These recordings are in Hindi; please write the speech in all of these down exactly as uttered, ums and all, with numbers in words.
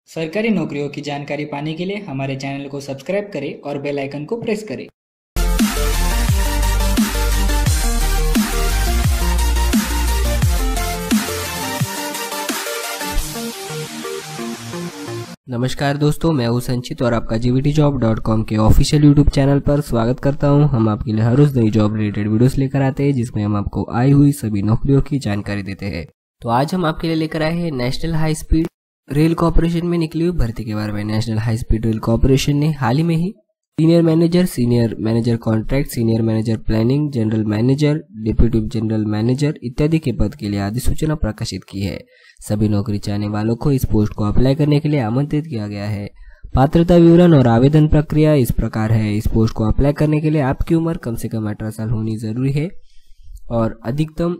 सरकारी नौकरियों की जानकारी पाने के लिए हमारे चैनल को सब्सक्राइब करें और बेल आइकन को प्रेस करें। नमस्कार दोस्तों, मैं हूं संचित और आपका G V T job dot com के ऑफिशियल यूट्यूब चैनल पर स्वागत करता हूं। हम आपके लिए हर रोज नई जॉब रिलेटेड वीडियोस लेकर आते हैं जिसमें हम आपको आई हुई सभी नौकरियों की जानकारी देते हैं। तो आज हम आपके लिए लेकर आए हैं national high speed rail corporation में निकली हुई भर्ती के बारे में। National high speed rail corporation ने हाल ही में ही senior manager, senior manager contract, senior manager planning, general manager, deputy general manager इत्यादि के पद के लिए अधिसूचना प्रकाशित की है। सभी नौकरी चाहने वालों को इस पोस्ट को अप्लाई करने के लिए आमंत्रित किया गया है। पात्रता विवरण और आवेदन प्रक्रिया इस प्रकार है। इस पोस्ट को अप्लाई करने के लिए आपकी उम्र कम से कम अठारह साल होनी जरूरी है और अधिकतम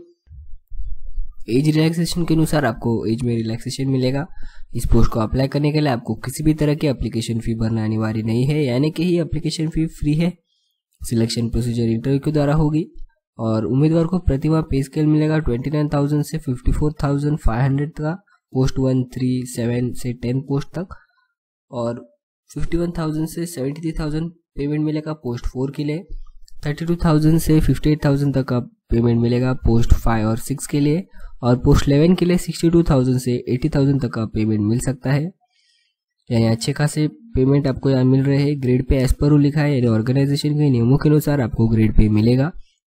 एज रिलैक्सेशन के अनुसार आपको एज में रिलैक्सेशन मिलेगा। इस पोस्ट को अप्लाई करने के लिए आपको किसी भी तरह की एप्लीकेशन फी भरना अनिवार्य नहीं है, यानी कि ही एप्लीकेशन फी फ्री है। सिलेक्शन प्रोसीजर इंटरव्यू के द्वारा होगी और उम्मीदवार को प्रतिमाह पे स्केल मिलेगा ट्वेंटी नाइन थाउजेंड से fifty four thousand five hundred का पोस्ट वन थ्री सेवन से टेन पोस्ट तक, और फिफ्टी वन थाउजेंड से सेवेंटी थ्री थाउजेंड पेमेंट मिलेगा पोस्ट फोर के लिए। थर्टी टू थाउजेंड से फिफ्टी एट थाउजेंड तक का पेमेंट मिलेगा पोस्ट फाइव और सिक्स के लिए, और पोस्ट इलेवन के लिए सिक्सटी टू थाउजेंड से एटी थाउजेंड तक का पेमेंट मिल सकता है। यानी अच्छे खासे पेमेंट आपको यहाँ मिल रहे हैं। Grade pay as per rule लिखा है, यानी ऑर्गेनाइजेशन के नियमों के अनुसार आपको ग्रेड पे मिलेगा।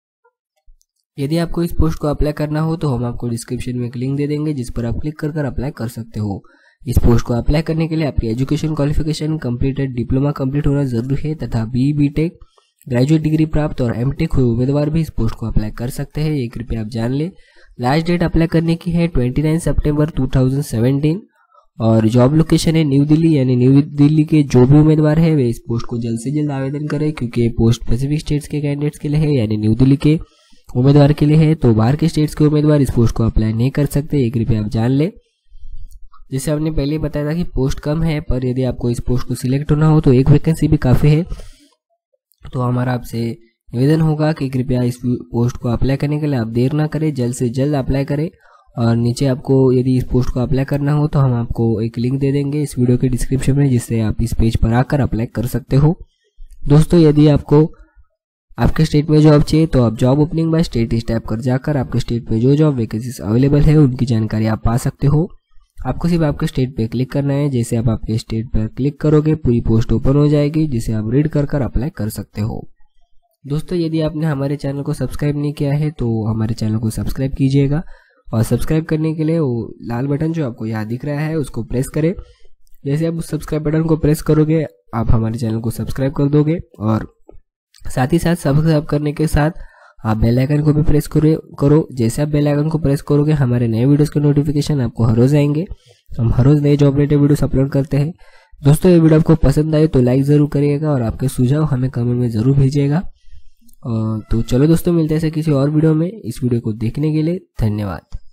यदि आपको इस पोस्ट को अप्लाई करना हो तो हम आपको डिस्क्रिप्शन में एक लिंक दे देंगे जिस पर आप क्लिक कर कर अप्लाई कर सकते हो। इस पोस्ट को अप्लाई करने के लिए आपकी education qualification completed diploma complete होना जरूरी है तथा B B tech graduate degree प्राप्त और एम टेक हुए उम्मीदवार भी इस पोस्ट को अप्लाई कर सकते हैं। ये कृपया आप जान ले। लास्ट डेट अप्लाई करने की है ट्वेंटी नाइन सितंबर टू थाउजेंड सेवेंटीन और जॉब लोकेशन है न्यू दिल्ली, यानी न्यू दिल्ली के जो भी उम्मीदवार है वे इस पोस्ट को जल्द से जल्द आवेदन करें, क्योंकि ये पोस्ट स्पेसिफिक स्टेट्स के कैंडिडेट्स के लिए है, यानी न्यू दिल्ली के उम्मीदवार के लिए है। तो बाहर के स्टेट्स के उम्मीदवार इस पोस्ट को अप्लाई नहीं कर सकते, ये कृपया आप जान ले। जैसे हमने पहले बताया था कि पोस्ट कम है, पर यदि आपको इस पोस्ट को सिलेक्ट होना हो तो एक वैकेंसी भी काफ़ी है। तो हमारा आपसे निवेदन होगा कि कृपया इस पोस्ट को अप्लाई करने के लिए आप देर ना करें, जल्द से जल्द अप्लाई करें। और नीचे आपको यदि इस पोस्ट को अप्लाई करना हो तो हम आपको एक लिंक दे देंगे इस वीडियो के डिस्क्रिप्शन में, जिससे आप इस पेज पर आकर अप्लाई कर सकते हो। दोस्तों, यदि आपको आपके स्टेट में जॉब चाहिए तो आप जॉब ओपनिंग बाय स्टेट इस टैब कर जाकर आपके स्टेट में जो जॉब वैकेंसीज अवेलेबल है उनकी जानकारी आप पा सकते हो। आपको सिर्फ आपके स्टेट पे क्लिक करना है। जैसे आप आपके स्टेट पर क्लिक करोगे पूरी पोस्ट ओपन हो जाएगी, जिसे आप रीड कर कर अप्लाई कर सकते हो। दोस्तों, यदि आपने हमारे चैनल को सब्सक्राइब नहीं किया है तो हमारे चैनल को सब्सक्राइब कीजिएगा, और सब्सक्राइब करने के लिए वो लाल बटन जो आपको यहाँ दिख रहा है उसको प्रेस करें। जैसे आप उस सब्सक्राइब बटन को प्रेस करोगे आप हमारे चैनल को सब्सक्राइब कर दोगे, और साथ ही साथ सब्सक्राइब करने के साथ आप बेल आइकन को भी प्रेस करो करो जैसे आप बेल आइकन को प्रेस करोगे हमारे नए वीडियोस के नोटिफिकेशन आपको हर रोज आएंगे। हम हर रोज नए जॉब रिलेटेड वीडियोस अपलोड करते हैं। दोस्तों, ये वीडियो आपको पसंद आए तो लाइक जरूर करिएगा और आपके सुझाव हमें कमेंट में जरूर भेजिएगा। तो चलो दोस्तों, मिलते हैं ऐसे किसी और वीडियो में। इस वीडियो को देखने के लिए धन्यवाद।